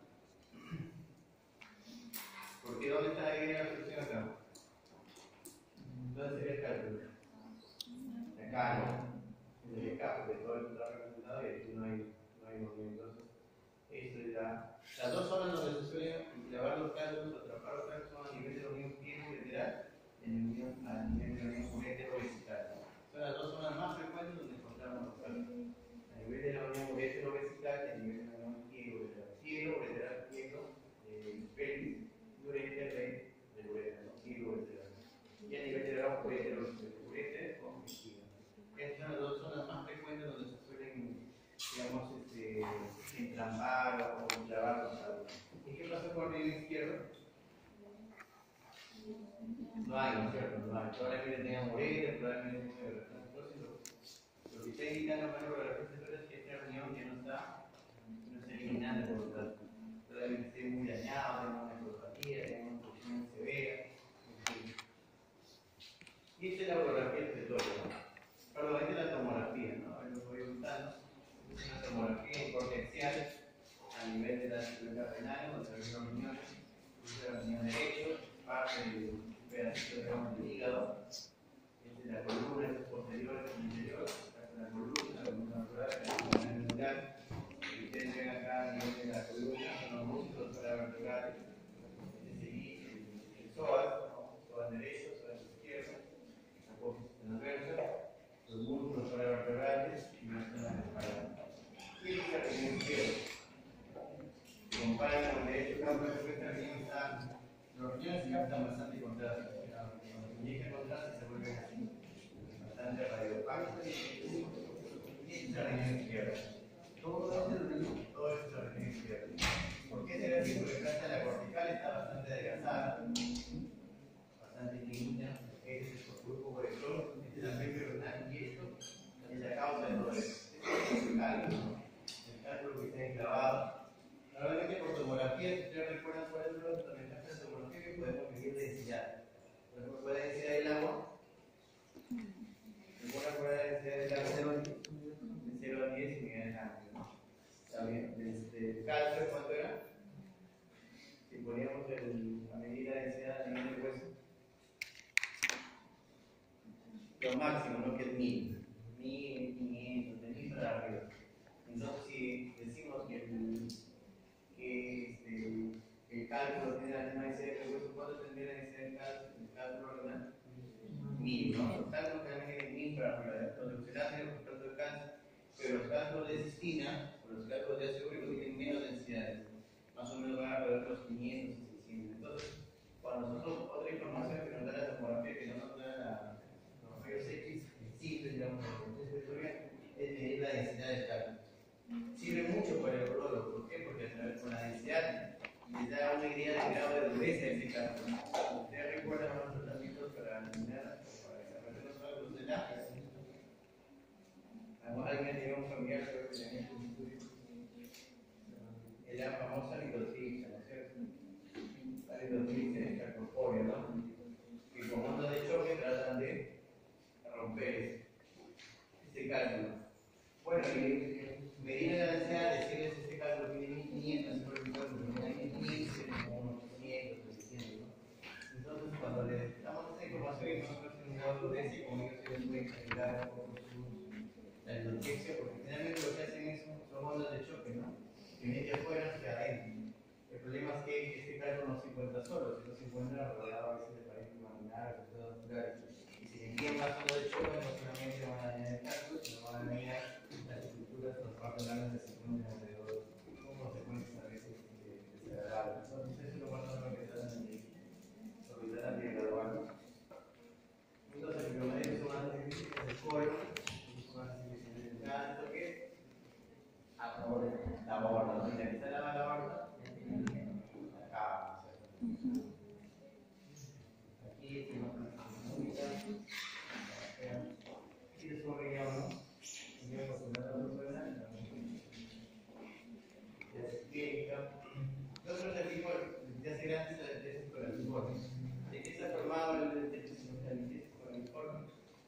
Porque ¿dónde está ahí la solución acá? ¿Dónde sería el cálculo? Acá, ¿no? En el acá, porque todo esto está representado y aquí no hay movimiento. Las dos zonas donde se suelen clavar los cálculos o atrapar los cálculos son a nivel de la unión piel-ureteral y a nivel de la unión uretero-vesical. Son las dos zonas más frecuentes donde encontramos los cálculos. A nivel de la unión uretero-vesical y a nivel de la unión piel-ureteral. Piel-ureteral, pelvis, y ureter del uretero, piel-ureteral. Y a nivel de la uretero con vejiga. Estas son las dos zonas más frecuentes donde se suelen, digamos, entrampar o clavar los cálculos. ¿Y qué pasa con el riñón izquierdo? No hay, ¿no es cierto? No hay. Probablemente tengan ureter, probablemente tengan retracción. Entonces, lo que está indicando para la receta es que este riñón ya no está eliminando por lo tanto. Probablemente esté muy dañado, tenga una necropatía, tenga una infección severa. Y esta es la orografía del territorio, ¿no? Perdón, esta es la tomografía, ¿no? A ver, lo voy juntando. Es una tomografía en corte axial a nivel de la estructura renal, donde se ven los riñones, el riñón derecho, parte del pedacito del hígado, la columna, estos posteriores y interiores, la columna natural, la columna medular. Y ustedes ven acá a nivel de la columna, son los músculos paravertebrales, el psoas derecho, psoas izquierdo, la apófisis transversa, los músculos paravertebrales y la zona de espalda. Y el riñón izquierdo. Si comparan con el derecho, cada uno de esta riñón está. Los riñones captan bastante contraste. Cuando se inyecta contraste se vuelven así, bastante radiopácticos. Y este es el riñón izquierdo. Todo esto es el riñón izquierdo. ¿Por qué será así? Porque la cortical está bastante adelgazada, bastante finita. Este es el grupo por el sol, este es la fibra renal y esto es la causa de todo esto. Este es el cálculo que está enclavado. Normalmente por tomografía, si ustedes recuerdan cuál es la ventaja de tomografía, que podemos medir densidad. Por ejemplo, ¿cuál es la densidad del agua? ¿Recuerdan cuál es la densidad del agua? De 0 a 10 unidades de ámbito, ¿no? Está bien. El calcio, ¿cuánto era? Si poníamos a medir la densidad a nivel del hueso. Lo máximo, ¿no? Que es 1000. 1500, de 1000 para arriba. Entonces, si decimos que el cálculo tiene la misma densidad del hueso, ¿cuánto tendría la densidad del cálculo renal? 1000, ¿no? Los cálculos generalmente tienen 1000 para arriba. Los que se hacen los cálculos de cáncer, pero los cálculos de cistina o los cálculos de ácido úrico tienen menos densidades. Más o menos van alrededor de los 500 y 600. Entonces, cuando nosotros, otra información que nos da la tomografía, que no nos da la rayos X, simple, digamos, es medir la densidad del cálculo. Sirve mucho para el urologo. les da una idea del grado de dureza de ese caldo. Ustedes recuerdan los tratamientos para eliminar o para desarrollar los cálculos del lápiz. Alguien tenía un familiar que tenía un estudio. La famosa lidotripsia, ¿no es cierto? La lidotripsia es la corpórea, ¿no? Que con ondas de choque tratan de romper ese cálculo. Bueno, y me viene la ansiedad de decirles este cálculo tiene 1500, por ejemplo, tiene 1500, como 800, 700, ¿no? Entonces, cuando les damos esa información y nosotros en un modo de ese, como ellos se pueden calcular un poco la lidotripsia, porque finalmente lo que hacen es son ondas de choque, ¿no? Que mete afuera hacia adentro. El problema es que este cálculo no se encuentra solo, sino se encuentra rodeado a veces de paredes imaginarias, de todos lugares. Y si le envían más ondas de choque, no solamente van a dañar el cálculo, sino van a dañar las estructuras transparentales que se encuentran alrededor, con consecuencias a veces desagradables. Entonces, eso es lo más normal que tratan de solicitar de graduar. Entonces, lo que me son más difíciles de escuela, son más difíciles de nada, ¿esto qué es? La borda, ¿no? Y aquí se lava la borda. Acá, aquí tenemos una única. Aquí es un relleno, ¿no? Y yo por una persona, es clínica. Nosotros el tipo de hacer antes de tesis con el informe. ¿De qué está formado el tesis con el informe?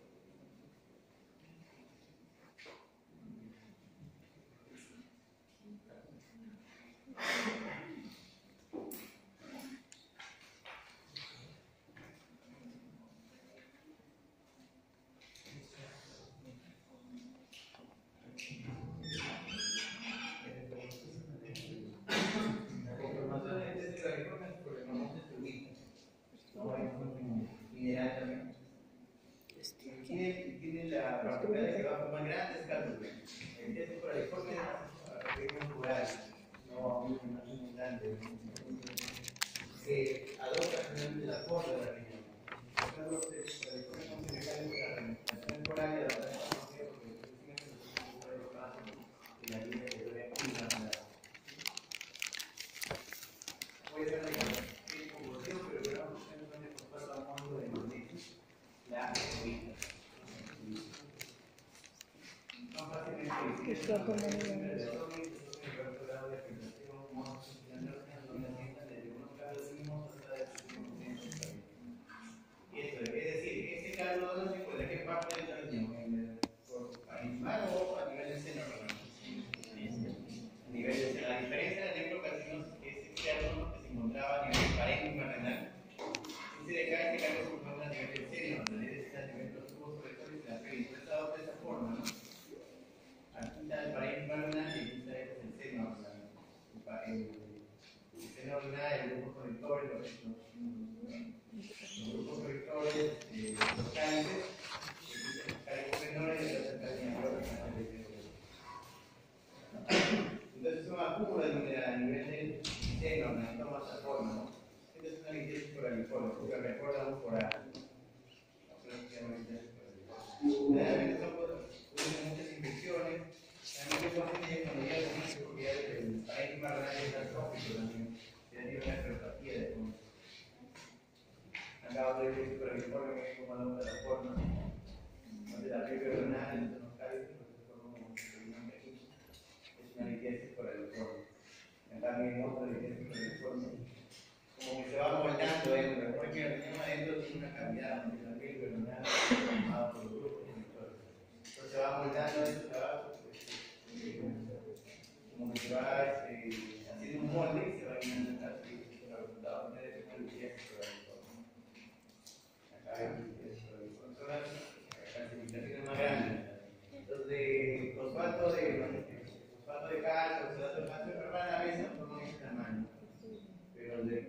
Tiene la particularidad de que va a formar grandes cálculos. El test por el informe es pequeños rurales, no muy abundante, que adopta finalmente la forma de la región. Los cálculos por el informe son generales de la representación foral de la región, porque siempre los casos de la línea que debe internacional. Voy a hacer el comporteo, pero veamos que no se pasa a fondo de magnesio. La heroína. Que sea como es decir, ese caldo no se puede, ¿qué parte del organismo? ¿Animal o a nivel de seno? A nivel de seno. La diferencia de necrocarcinos es que ese caldo que se encontraba a nivel parénquima renal. Ese de acá, este caldo se encuentra a nivel del seno, a nivel de los tubos colectores de la piel. Entonces, adopta esa forma, ¿no? Aquí está el parénquima renal y aquí está el seno renal. El seno renal, el grupo conector, los grupos conectores, los cálices, los cálices menores y los cálices mayores. Entonces, es un acúmulo de mineral a nivel del seno, ¿no? Toma esa forma, ¿no? Esta es una litis coraliforme, porque recuerda un foral. Generalmente producen muchas infecciones. También se pueden tener cuando ya las propiedades del parénquima renal y el trófico también. Ya tiene una enfermopatía de fondo. Acabo de decir por el informe que es como la plataforma donde la fiebre renal en los cálices se forma como un pequeño. Es una litiasis por el informe. También otra litiasis por el informe. Como que se va moldando dentro. Recuerden que el riñón adentro tiene una cavidad donde la fiebre renal es formada por los grupos conectores. Entonces se va moldando esto hacia abajo. Como que se va haciendo un molde y se va llenando el cálice. Los resultados finales es una litiasis por el informe. Acá hay calcificaciones más grandes. Entonces, fosfato de calcio, oxalato de calcio normal a veces no forman ese tamaño. Pero donde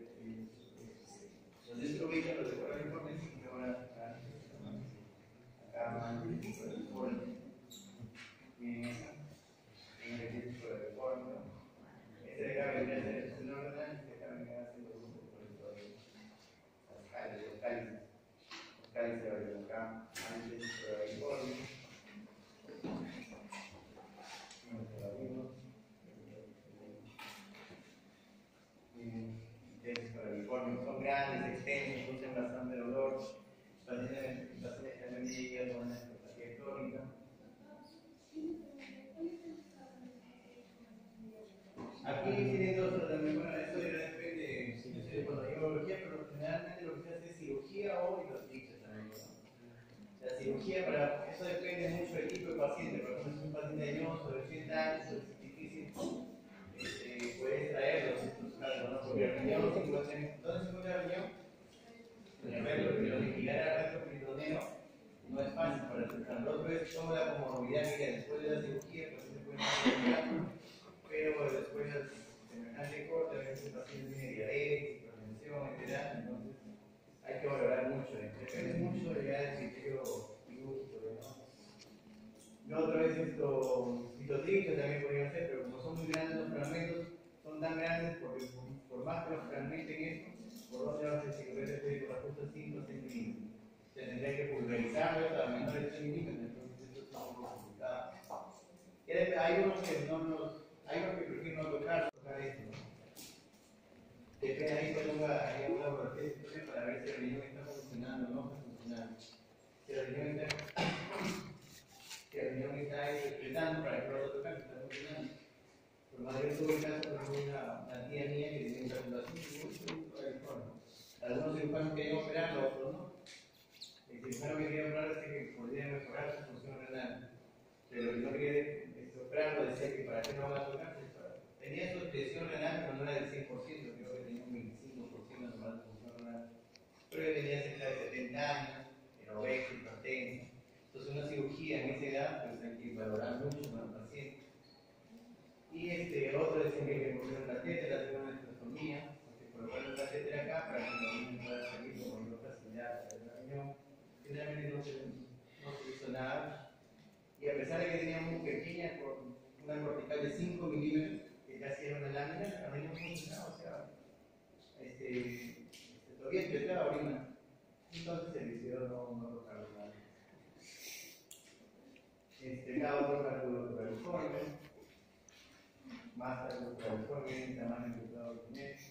se ubican los de correo informe sí que van a sacar acá más el tipo de informe. Miren esa. Tiene el tipo de informe. Este de acá vendría a ser el seno renal, este de acá vendría a ser el grupo conector. intensos para el informe. Son grandes, extensos, producen bastante dolor. Pacientes que han venido con una nefropatía crónica. Aquí tienen dos tratamientos. Bueno, esto ya depende de cuando hay urología, pero generalmente lo que se hace es cirugía o hidrotripsia también, ¿no? La cirugía, eso depende mucho del tipo de paciente. Por ejemplo, si es un paciente añoso de 80 años, es difícil, puedes traerlos estos casos, ¿no? Porque el riñón, ¿dónde se encuentra el riñón? En el recto, girar al recto peritoneo no es fácil para tratarlo. Lo otro es toda la comorbilidad que después de la cirugía, pues se puede manejar, pero después de semejante corte, a veces el paciente tiene diabetes, hipertensión, etc. Entonces, hay que valorar mucho, depende mucho de ya del criterio quirúrgico, ¿no? Lo otro es citotripsia también podría ser, pero como son muy grandes los fragmentos, son tan grandes porque por más que los fragmenten esto, por dónde va a ser si lo por justo 5 o 6 milímetros. Se tendría que pulverizarlo hasta menores de 6 milímetros, entonces esto es un poco complicado. Hay unos que prefieren no tocar esto, ¿no? Depende ahí cuando hay un laboratorio para ver si el riñón está funcionando o no está funcionando. Si el riñón está ahí respetando para que lo otro tocar, está funcionando. Por más que tuve el caso con una tía mía que tiene una fundación y algunos cirujanos querían operarlo, otros no. El cirujano que quería operar decía que podría mejorar su función renal, pero el que no quería operarlo decía que para qué no van a tocar. Tenía su presión renal, pero no era del 100%, creo que tenía un 25% normal de función renal. Pero él tenía cerca de 70 años, era obeso, hipertenso. Entonces, una cirugía en esa edad, pues hay que valorar mucho más al paciente. Y otro decía que hay que poner un catéter, hacer una nefrostomía, colocar un catéter acá para que el niño pueda salir con mayor facilidad del riñón. Generalmente no se hizo nada. Y a pesar de que tenía muy pequeña, una cortical de 5 milímetros, que casi era una lámina, el riñón funcionaba, o sea, todavía empezaba a orinar. Entonces se decidió no tocarlo nada. Cada otro cálculo claviforme, más cálculo claviforme, en tamaño imputado con esto.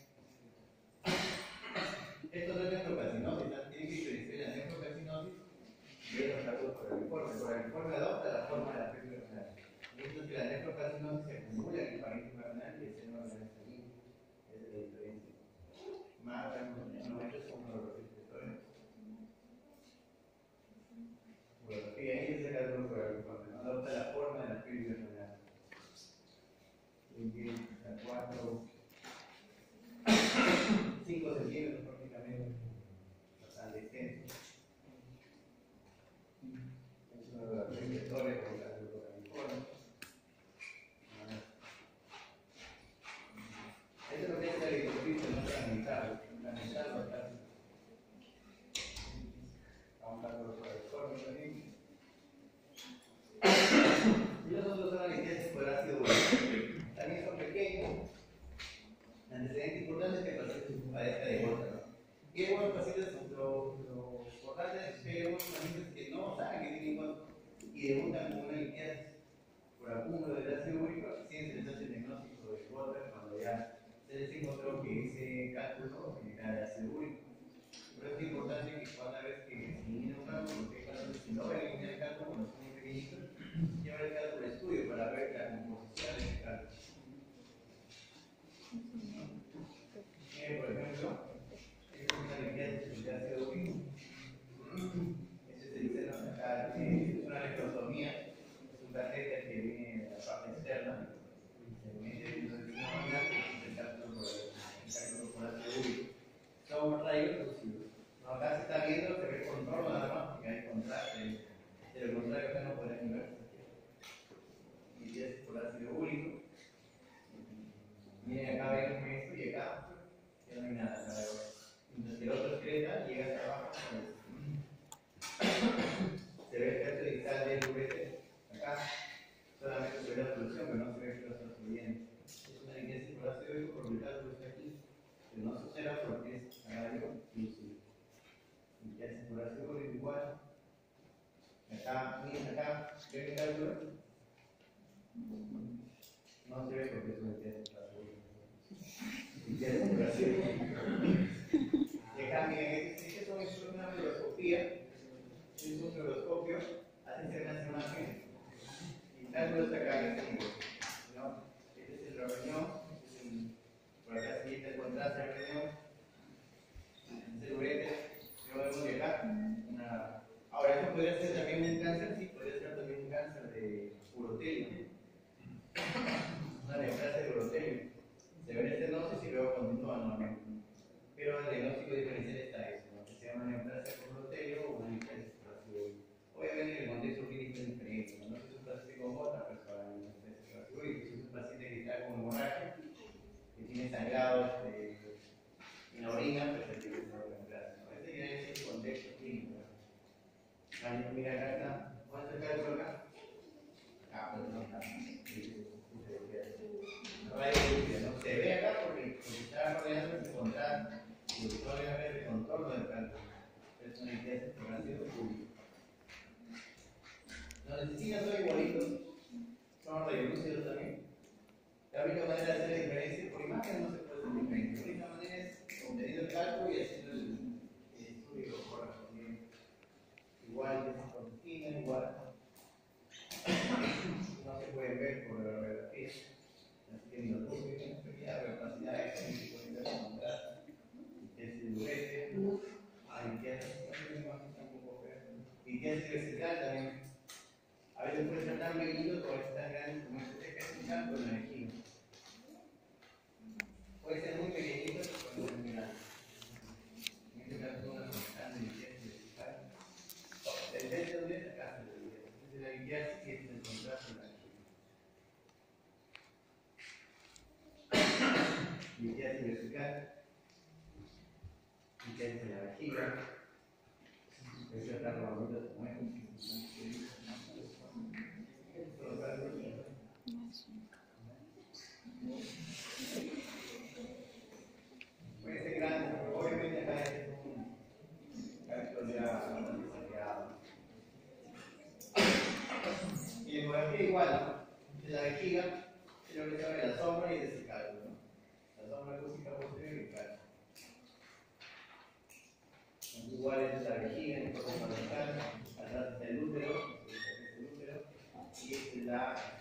Esto no es nefrocarcinosis, tiene que diferenciar la nefrocarcinosis y otros cálculos claviformes. Por el informe adopta la forma de la película renal. Y esto es que la nefrocarcinosis se acumula en el parénquima renal y el seno renal sanguíneo. Esa es la diferencia. Más no, estos son los receptores. Bueno, y ahí es el cálculo claviforme. Adopta la forma de la película renal. A 4, 5 centímetros prácticamente, bastante extenso. Es uno de los receptores por el cálculo claviforme. Esto es lo que es el hidrotripsia no fragmentado, bastante. Vamos a ver los claviformes también. Y los otros son anestesias por ácido úrico. También son pequeños. El antecedente importante es que el paciente padezca de gota, ¿no? Y hay buenos pacientes, lo importante es que hay buenos pacientes que no saben que tienen gota y debutan con una limpieza por acúmulo de ácido úrico. Recién se les hace el diagnóstico de gota cuando ya se les encontró que ese cálculo era de ácido úrico. Por eso es importante que cada vez que se elimine un cálculo, porque si no va a eliminar el cálculo cuando son muy pequeñitos, llevar el cálculo de estudio para ver la composición de ese cálculo. Por ejemplo, esta es una limpieza de ácido úrico. Este se dice acá, es una nefrostomía, es un catéter que viene de la parte externa, se mete dentro del seno renal y el cálculo por ácido úrico. Son rayos lucidos. Acá se está viendo, se ve contorno nada más, porque hay contraste. De lo contrario, acá no podemos ver. Y es por ácido úrico. Miren, acá vemos esto y acá ya no hay nada. Mientras que el otro excreta, llega hasta abajo. Se ve el efecto distal del ureter. Acá solamente se ve la solución, pero no se ve que lo está subiendo. Es una limpieza por ácido úrico porque el cálculo está aquí. Pero no se observa porque es agrario lúcido. Limpieza por ácido úrico igual. Acá, miren acá. Este es una fluoroscopía, es un fluoroscopio, hacen ser unas imágenes y cálculos acá en este nivel, ¿no? Este es el riñón, por acá se quita el contraste del riñón, el ureter, luego vemos de acá. Ahora, esto podría ser también un cáncer, sí, podría ser también un cáncer de urotelio, una neoplasia de urotelio. Se ve este estenosis y luego continúa normalmente. Pero el diagnóstico diferencial está eso, ¿no? Que sea una neoplasia por urotelio o una neoplasia por ácido. Obviamente el contexto clínico es diferente, ¿no? Si es un paciente con gota, pues para una neoplasia por ácido úrico. Si es un paciente que está con hemorragia, que tiene sangrados en la orina, pues el tipo es una neoplasia, ¿no? Este ya es el contexto clínico, ¿no? Mira acá está. ¿Cuánto está el acá? Ah, pues no está. ¿No? Se ve acá porque está rodeando el contraste y el contorno del cáncer. Es una idea de exploración pública. Los intestinos son igualitos, son radiolúcidos también. La única manera de hacer la diferencia por imagen no se puede hacer diferencia. La única manera es obteniendo el cálculo y haciendo el estudio correspondiente. Igual que esa intestina, igual. No se puede ver por la radiografía. Tiene los dos la capacidad de exponer contraste, es el ureter, y que es diversificar también. A veces puede ser tan pequeñito como es tan grande como este que es un campo en la vejiga. Puede ser muy pequeñito pero puede ser muy grande. En este caso una constante de diversificar. El centro de esta casa de la vigilancia que es el contraste en la vejiga. Vigilancia vertical, vigilancia en la vejiga. Eso está robando como es. Puede ser grande, pero obviamente acá es un caso ya desarrollado. Y en ecografía igual, ¿no? En la vejiga es lo que se llama la sombra y el descalzo, ¿no? La sombra acústica posterior y el calcio. Igual es la vejiga, en el cuerpo parental, atrás está el útero, y esta es la